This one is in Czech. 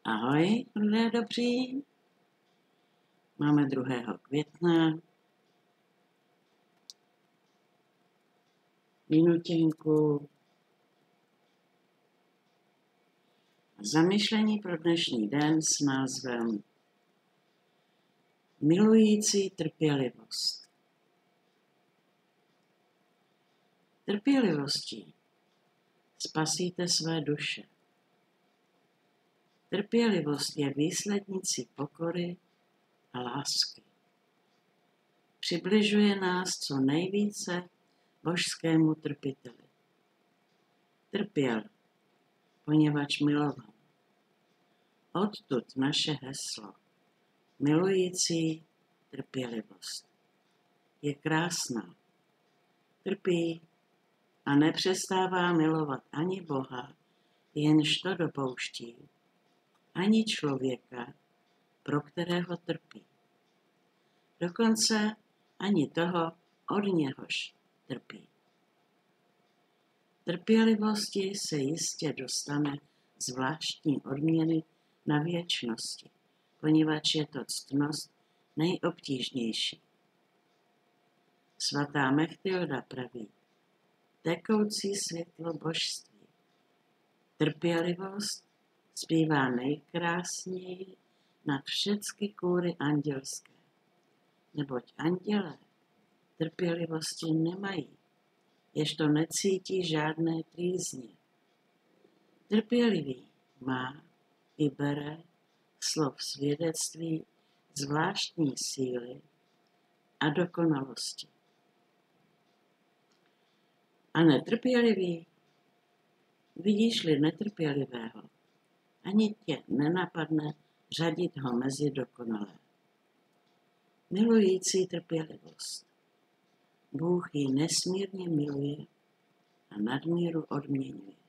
Ahoj, lidé dobří. Máme 2. května. Minutinku. Zamyšlení pro dnešní den s názvem Milující trpělivost. Trpělivostí spasíte své duše. Trpělivost je výslednicí pokory a lásky. Přibližuje nás co nejvíce božskému trpiteli. Trpěl, poněvadž miloval. Odtud naše heslo. Milující trpělivost. Je krásná. Trpí a nepřestává milovat ani Boha, jenž to dopouští, ani člověka, pro kterého trpí. Dokonce ani toho, od něhož trpí. Trpělivosti se jistě dostane zvláštní odměny na věčnosti, poněvadž je to ctnost nejobtížnější. Svatá Mechtilda praví, tekoucí světlo božství. Trpělivost zpívá nejkrásněji nad všechny kůry andělské, neboť andělé trpělivosti nemají, ježto necítí žádné trýzně. Trpělivý má i bere slov svědectví zvláštní síly a dokonalosti. A netrpělivý, vidíš-li netrpělivého, ani tě nenapadne řadit ho mezi dokonalé. Milující trpělivost. Bůh ji nesmírně miluje a nadmíru odměňuje.